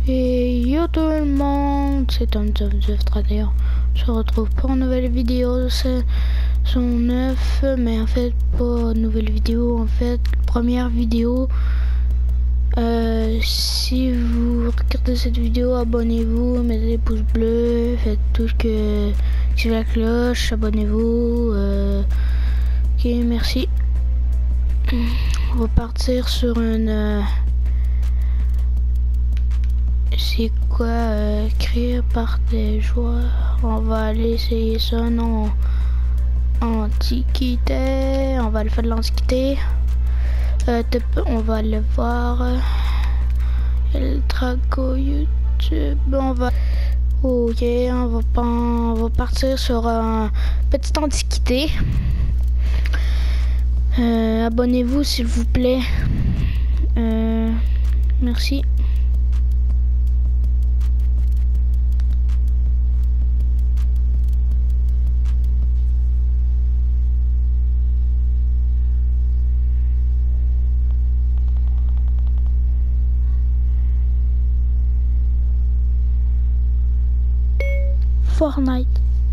Et yo tout le monde, c'est TomTom31. On se retrouve pour une nouvelle vidéo, c'est son 9, mais en fait pas une nouvelle vidéo, en fait première vidéo. Si vous regardez cette vidéo, abonnez-vous, mettez des pouces bleus, faites tout ce que activez la cloche, abonnez-vous. Ok, merci. On va partir sur une c'est quoi créé par des joueurs. On va aller essayer ça, non, antiquité. On va le faire de l'antiquité. On va le voir. El Drago YouTube. On va. Ok, on va partir sur un petite antiquité. Abonnez-vous s'il vous plaît. Merci. Fortnite.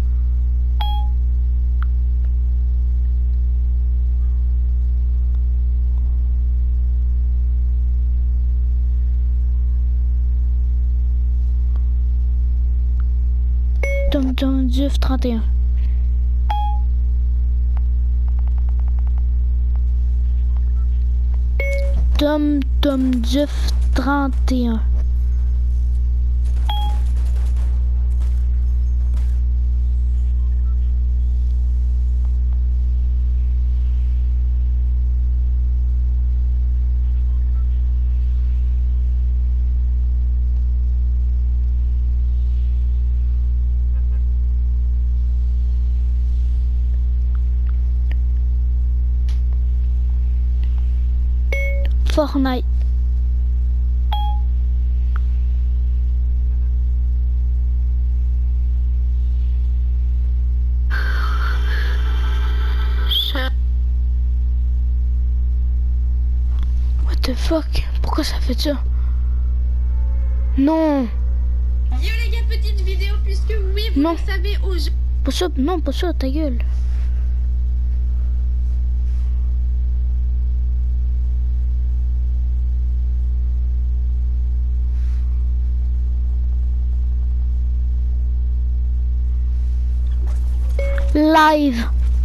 TomTom31. TomTom31. Fortnite. What the fuck? Pourquoi ça fait ça? Non. Yo les gars, petite vidéo puisque oui, vous Non. le savez aujourd'hui. Pas ça, non, pas ça, ta gueule. Live.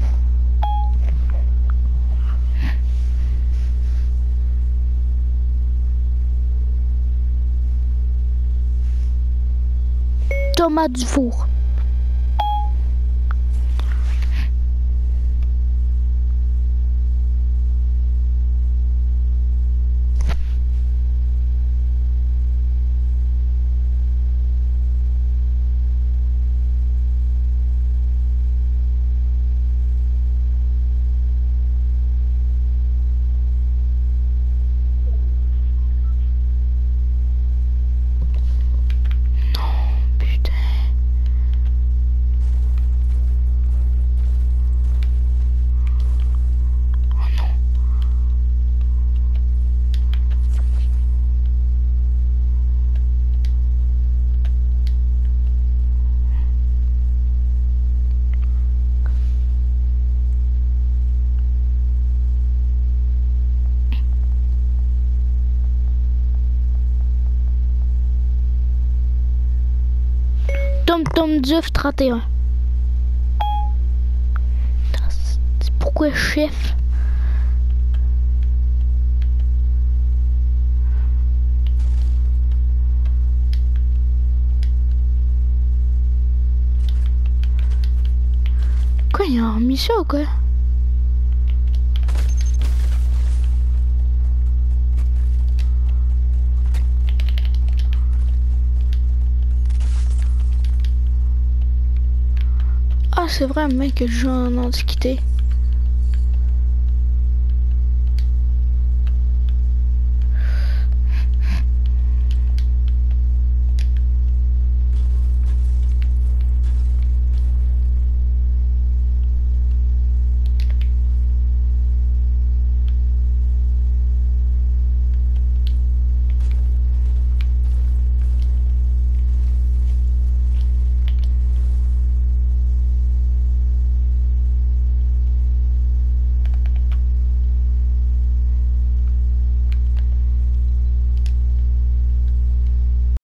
Thomas Dufour. TomTom31. Pourquoi chef? Quoi, il a remis ça ou quoi? Ah, c'est vrai, mec, que je joue en antiquité.